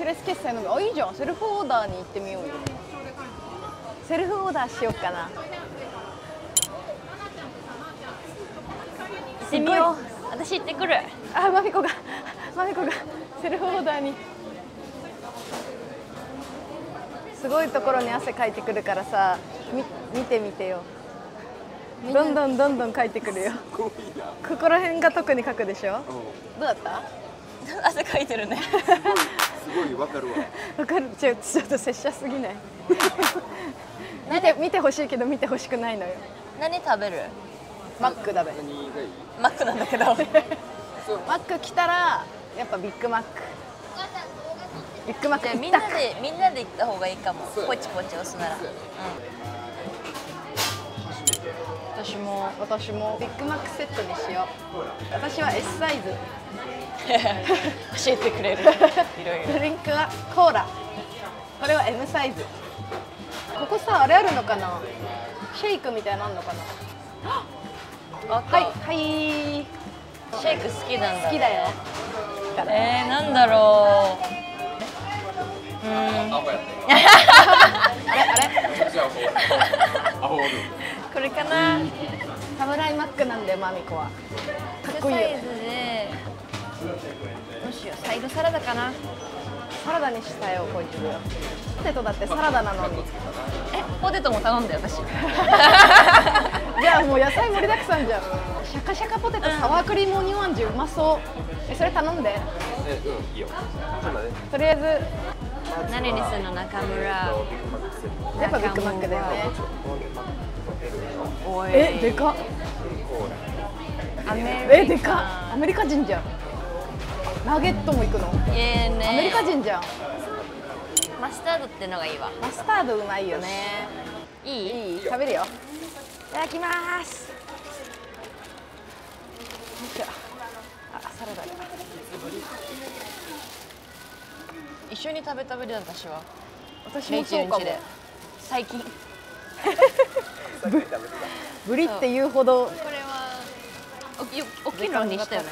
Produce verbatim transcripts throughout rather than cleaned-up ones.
レス決済のあいいじゃん。セルフオーダーに行ってみようよ。セルフオーダーしようかな。 行ってみよう。私行ってくる。 あ、マミコがマミコがセルフオーダーに。すごいところに汗かいてくるからさ、み見てみてよ。どんどんどんどんかいてくるよ。ここら辺が特にかくでしょ。どうだった？ 汗かいてるね。 すごいわかるわ。 わかる。ちょちょっと拙者すぎない。見て見てほしいけど見てほしくないのよ。 何食べる？ マックだべ。 何がいい？ マックなんだけど。 マック来たらやっぱビッグマック。ビッグマックじゃあみんなでみんなで行った方がいいかも。ポチポチ押すなら。うん。 私も私もビッグマックセットにしよう。私は S サイズ。 教えてくれる。いろいろ。 ドリンクはコーラ。これは M サイズ。ここさあれあるのかな。シェイクみたいなのあるのかな。はいはい。 シェイク好きなんだ。 好きだよ。 えー、なんだろう。うん。 アホやって。 あれあれ。 じゃあアホおる。 これかな。 サムライマックなんだよマミコは。かっこいいよ。 サイズで。どうしよう。サイドサラダかな。 サラダにしたよこいつ。ポテトだってサラダなのに。 え、ポテトも頼んだよ私。 じゃあもう野菜盛りだくさんじゃん。シャカシャカポテトサワークリームオニオン味うまそう。えそれ頼んで。 え、うん、いいよ。そうだね。 とりあえず何にするの中村。 やっぱビッグマックだよね。 おい。 えでかっ。 アメリえでかっ。アメリカ人じゃん。ナゲットも行くの？ いいね。 アメリカ人じゃん。 マスタードってのがいいわ。 マスタードうまいよね。 いい？ いい？食べるよ。 いただきます。 よいしょ。あ、サラダだ。 一緒に食べ食べる私は。 私もそうかも。 最近。 ブリって言うほど。 これはお大きいのにしたよね。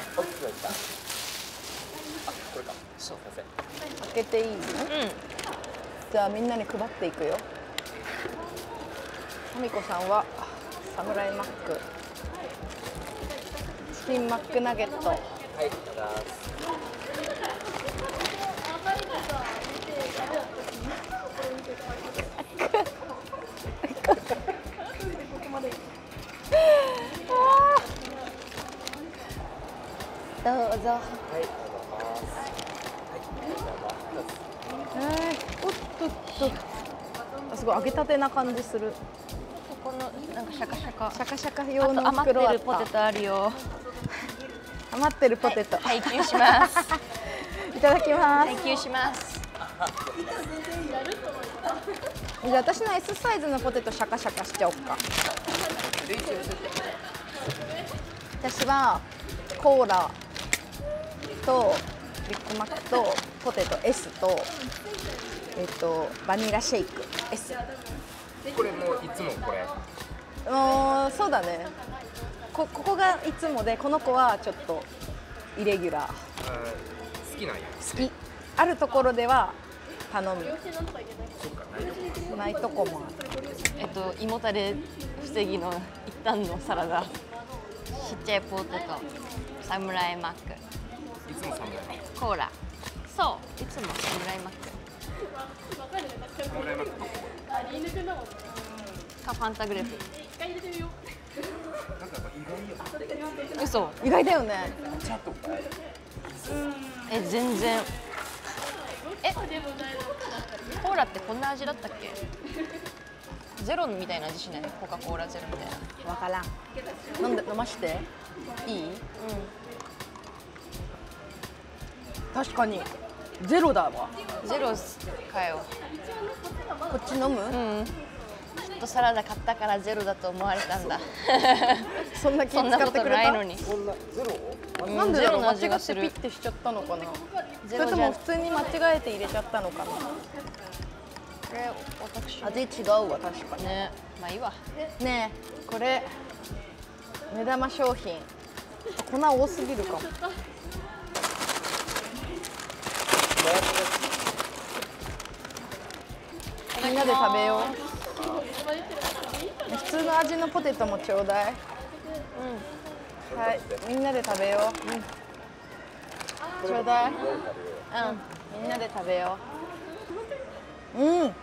そう。 開けていい？ うん。 じゃあみんなに配っていくよ。マミコさんはサムライマック、チキンマックナゲット。はい、 ありがとうございます。 どうぞ。 はい、ありがとうございます。 えー、おっとっと。あ、すごい揚げたてな感じする。 ここのなんかシャカシャカ。 シャカシャカあ用のと余って袋あっるポテた。 トあるよ。 余ってるポテト。 配給します。 いただきます。 配給します。 じゃあ私の S サイズのポテトシャカシャカしちゃおうか。私はコーラとビッグマックとポテト S とえっとバニラシェイク S。 これもういつもこれ。 もうそうだね。こここがいつもでこの子はちょっとイレギュラー。 好きなんや。 好き。あるところでは頼む。 そっか、ないとこ。 ないとこもある。 えっと胃もたれ防ぎの一旦のサラダ。ちっちゃいポテト。サムライマック。 いつもサムライ。 コーラ。そう。いつもサムライマック。 サムライマック。 かファンタグレープ。 なんか意外よ。 嘘。 意外だよね。 ちゃんと。 え全然。えコーラってこんな味だったっけ？ゼロみたいな味しない？コカ・コーラゼロみたいな。 わからん。飲んで飲ましていい？ うん。 確かにゼロだわ。 ゼロかよ。 こっち飲む？ うん。きっとサラダ買ったからゼロだと思われたんだ。 そんな気使そんなことってくれた？ ないのに。 そんなゼロ？ なんでだろう、 ゼロの味がする。 間違ってピッてしちゃったのかな。そゼロじゃれとも普通に間違えて入れちゃったのかな。 これ私味違うわ確かに。 ね。まあいいわ。 ねえこれ目玉商品。粉多すぎるかも。 なで食べよう。普通の味のポテトもちょうだい。はい、みんなで食べよう。うん、ちょうだい。うん、みんなで食べよう。うん。う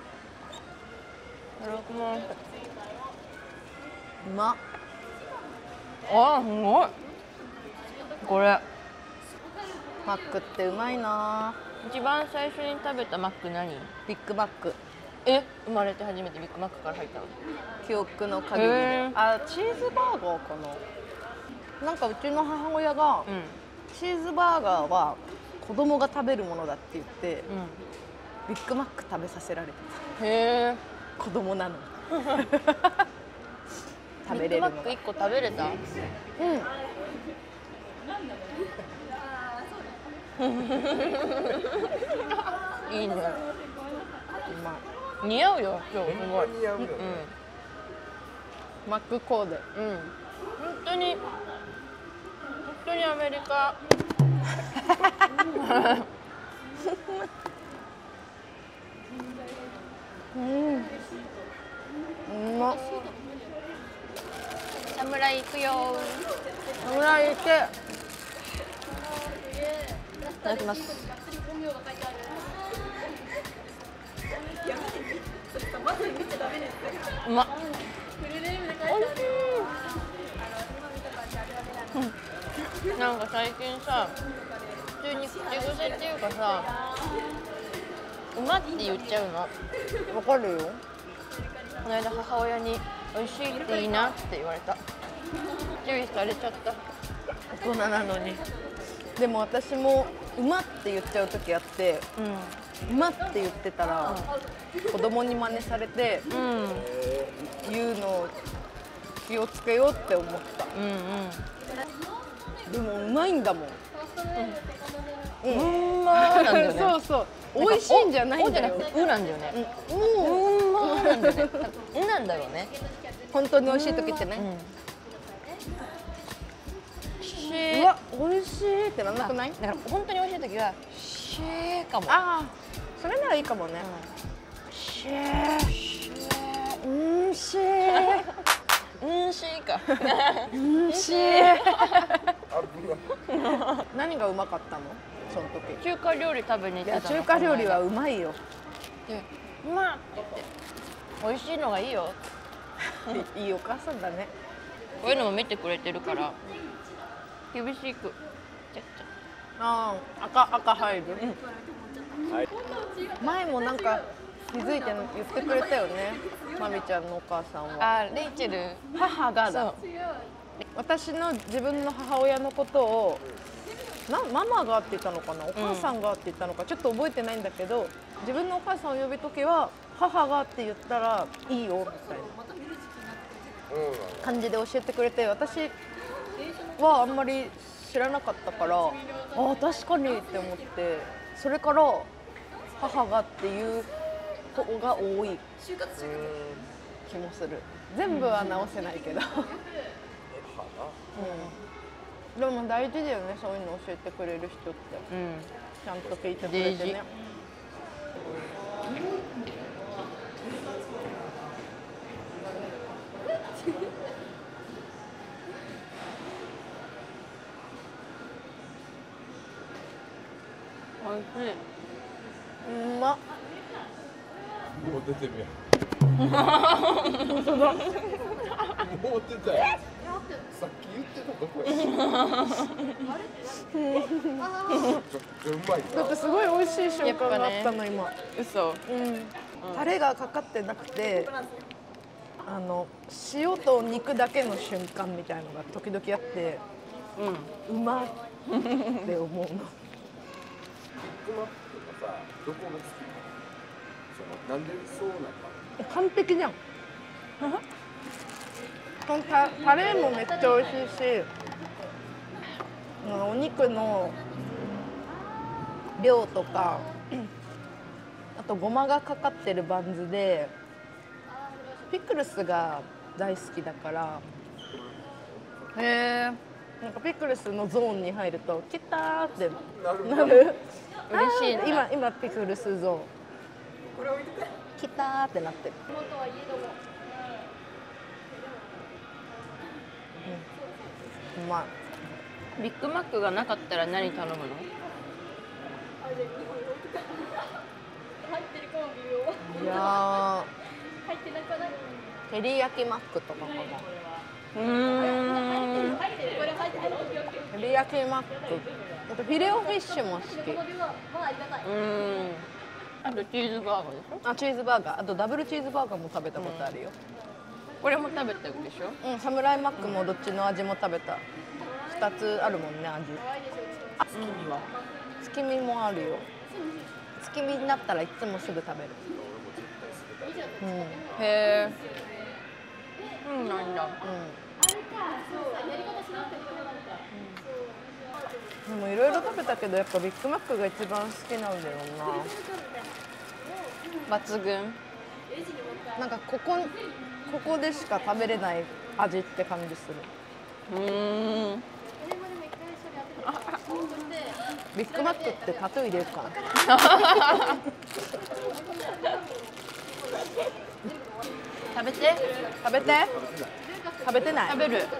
まっ。 あ、すごい。これマックってうまいな。 一番最初に食べたマック何？ ビッグマック。 え、生まれて初めてビッグマックから入ったの？ 記憶の限りで。あ、チーズバーガーかな。なんかうちの母親が、うん、チーズバーガーは子供が食べるものだって言って、うん、ビッグマック食べさせられてた。へえ。子供なの。食べれるの。ビッグマックいっこ食べれた？うん。いいね。似合うよ今日すごい。似合うよね。マックコーデ。うん。本当に本当にアメリカ。うん。うまっ。侍行くよ。侍行け。いただきます。うまっ。なんか最近さ、普通に口癖っていうかさ、うまって言っちゃうの。わかるよ。この間母親に美味しいっていいなって言われた。注意されちゃった。大人なのに。でも私もうまって言っちゃう時あって、うん、うまって言ってたら、うん、子供に真似されて、うん、言うの気をつけようって思った。うんうん、でもうまいんだもん。うん、うんまーなんだよね。そうそう。美味しいんじゃないんだよ。うなんだよね。うん、うんまーなんだよね。うなんだろうね。本当に美味しい時ってね。うわ、美味しいってなんなくない？だから本当に美味しい時はシェーかも。ああ、それならいいかもね。シェー、シェー、うんシェー、うんシーか。うんシェー。何がうまかったの？その時。中華料理食べに行ってたの。中華料理はうまいよ。で、うまっって言って、美味しいのがいいよ。いいお母さんだね。こういうのも見てくれてるから。厳しく。ちゃっちゃ。ああ、赤赤入る。うん、前もなんか気づいて言ってくれたよね。まみちゃんのお母さんは。あ、レイチェル。母がだ。私の自分の母親のことをなママがって言ったのかな、お母さんがって言ったのか、ちょっと覚えてないんだけど、自分のお母さんを呼ぶときは母がって言ったらいいよみたいな感じで教えてくれて、私はあんまり知らなかったから、ああ確かにって思って、それから母がっていう子が多い気もする。全部は直せないけど、うん、でも大事だよね、そういうの教えてくれる人って、うん、ちゃんと聞いてくれてね。おいしい。うまっ。もう出てるやん。本当だ。もう出たよ。さっき言ってたとこや。だってすごい美味しい瞬間があったの今。嘘。うん。タレがかかってなくて、あの塩と肉だけの瞬間みたいのが時々あって、うん、うまって思うの。ビッグマックとかさ、どこが好き？そのなんでそうなの？完璧じゃん。タ, タレもめっちゃ美味しいし、お肉の量とか、あとごまがかかってるバンズで、ピクルスが大好きだから、へえ。なんかピクルスのゾーンに入るとキターってなる。嬉しい。今今ピクルスゾーン。 来たーってなってる。うん、うまい。ビッグマックがなかったら何頼むの？いやー、照り焼きマックとかかな。うーん、照り焼きマック、あとフィレオフィッシュも好き。うーん、あとチーズバーガーでしょ。あ、チーズバーガー、あとダブルチーズバーガーも食べたことあるよ。これも食べたでしょ。うん、サムライマックもどっちの味も食べた。二つあるもんね、味。あ、月見は？月見もあるよ。月見になったらいつもすぐ食べる。うん、へえ。うん、なんだ。うん。でもいろいろ食べたけど、やっぱビッグマックが一番好きなんだよな。抜群。なんかここここでしか食べれない味って感じする。うーん。ビッグマックってタトゥー入れるかな。食べて食べて食べてない？食べる。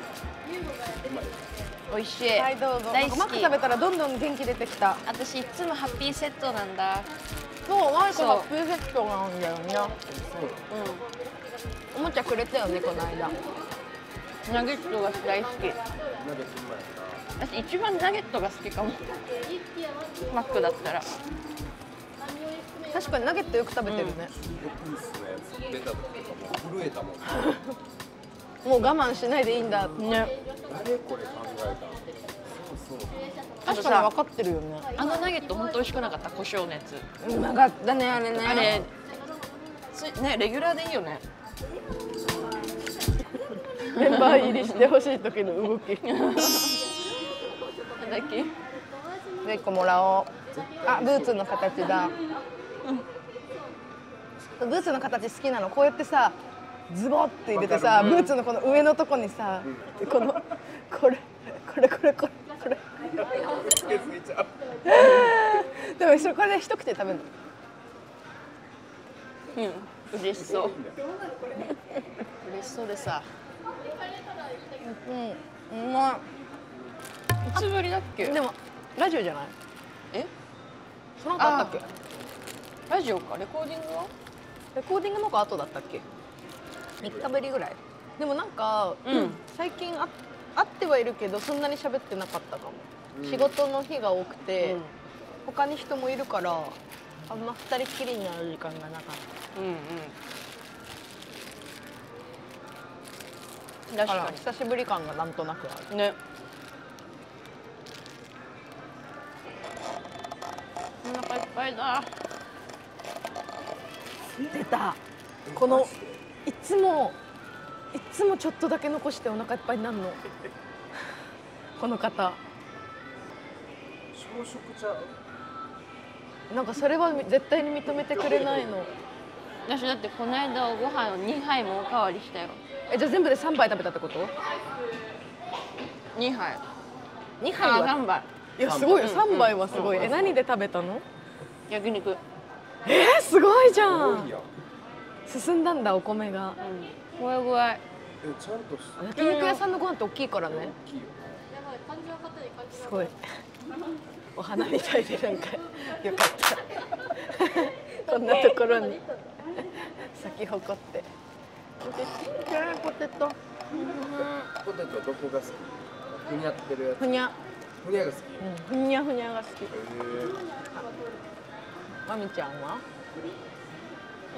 美味しい。はい、どうぞ。大好き。マック食べたらどんどん元気出てきた。私いつもハッピーセットなんだ。そう、マイコハッピーセットなんだよね。うん。おもちゃくれたよね、この間。ナゲットが大好き。私一番ナゲットが好きかも。マックだったら。確かにナゲットよく食べてるね。出た時とかも震えたもん。もう我慢しないでいいんだね。誰これ考えたの？確かに分かってるよね。あのナゲット本当美味しくなかった？胡椒熱。うまかったね、あれね。あれね、レギュラーでいいよね。メンバー入りしてほしい時の動き。いただき。で、いっこもらおう。あ、ブーツの形だ。ブーツの形好きなの。こうやってさ、ズボって入れてさ、ブーツのこの上のとこにさ、このこれこれこれこれこれ。でもそれこれで一口で食べるの。うん、嬉しそう。嬉しそうでさ。うん、うまい。いつぶりだっけ？でもラジオじゃない？え？そのかあったっけ？ラジオか。レコーディングは？レコーディングの方が後だったっけ？みっかぶりぐらい。でもなんか、うん、最近あ会ってはいるけどそんなに喋ってなかったかも。うん、仕事の日が多くて、うん、他に人もいるからあんま二人っきりになる時間がなかった。うんうん。確かに久しぶり感がなんとなくあるね。お腹いっぱいだ。出た。このいつもいつもちょっとだけ残してお腹いっぱいになるの。この方。朝食ちゃう。なんかそれは絶対に認めてくれないの。私だってこの間ご飯をにはいもおかわりしたよ。え、じゃあ全部でさんばい食べたってこと？にはい。にはいはさんばい。いやすごいよ。さんばいはすごい。え、何で食べたの？焼肉。えー、すごいじゃん。進んだんだお米が。ごわごわ。え、ちゃんと焼肉屋さんのご飯って大きいからね。すごい。お花みたいでなんかよかった。こんなところに咲き誇って。ポテト。ポテトどこが好き？ふにゃってるやつ。ふにゃ。ふにゃが好き。うん、ふにゃふにゃが好き。まみちゃんは？うん。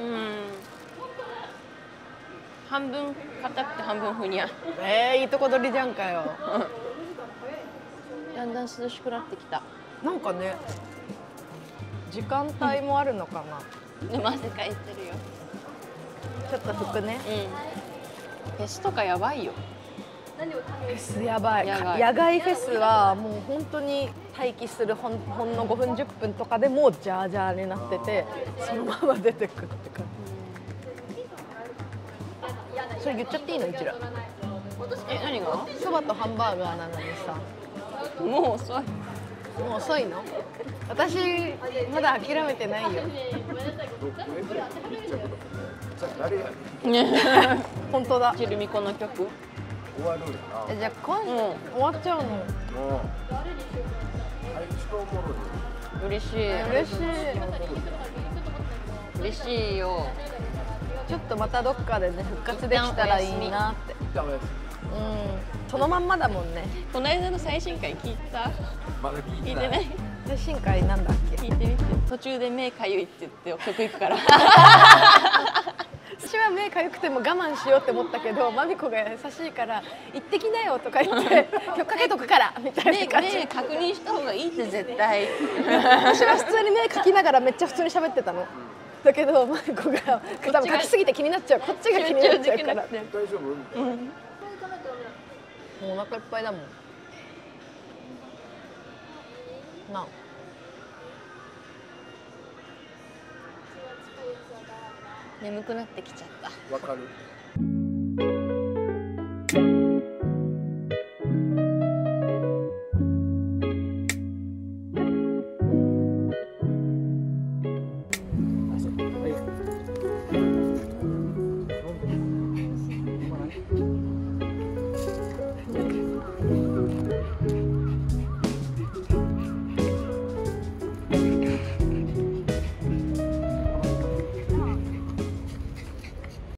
半分硬くて半分ふにゃ。ええー、いいとこ取りじゃんかよ。だんだん涼しくなってきた。なんかね、時間帯もあるのかな。でも汗かいてるよ。ちょっと拭くね。うん。フェスとかやばいよ。フェスやばい。野外フェスはもう本当に待機するほんほんのごふんじゅっぷんとかでもうジャージャーになってて、そのまま出てくるって感じ。それ言っちゃっていいのうちら？え、何が？そばとハンバーガーなのにさ。もう遅い。 もう遅いの？私まだ諦めてないよ。本当だ。 チルミコの曲。 終わるよな。 えじゃあ今、うん、終わっちゃうの？ もう最初おもろい。 嬉しい。 嬉しい。 嬉しいよ。 ちょっとまたどっかでね復活できたらいいなって。うん。そのまんまだもんね。 この間の最新回聞いた？ まだ聞いてない。 聞いてない。 最新回なんだっけ？ 聞いてみて。途中で目かゆいって言って曲行くから。 私は目かゆくても我慢しようって思ったけど、マミコが優しいから行ってきなよとか言って曲かけとくからみたいな感じ。 目確認した方がいいって絶対。 私は普通に目かきながらめっちゃ普通に喋ってたの。だけどマミコが多分かきすぎて気になっちゃう。こっちが気になっちゃうから。 大丈夫？ うん。もうお腹いっぱいだもん。なあ。 眠くなってきちゃった。 わかる。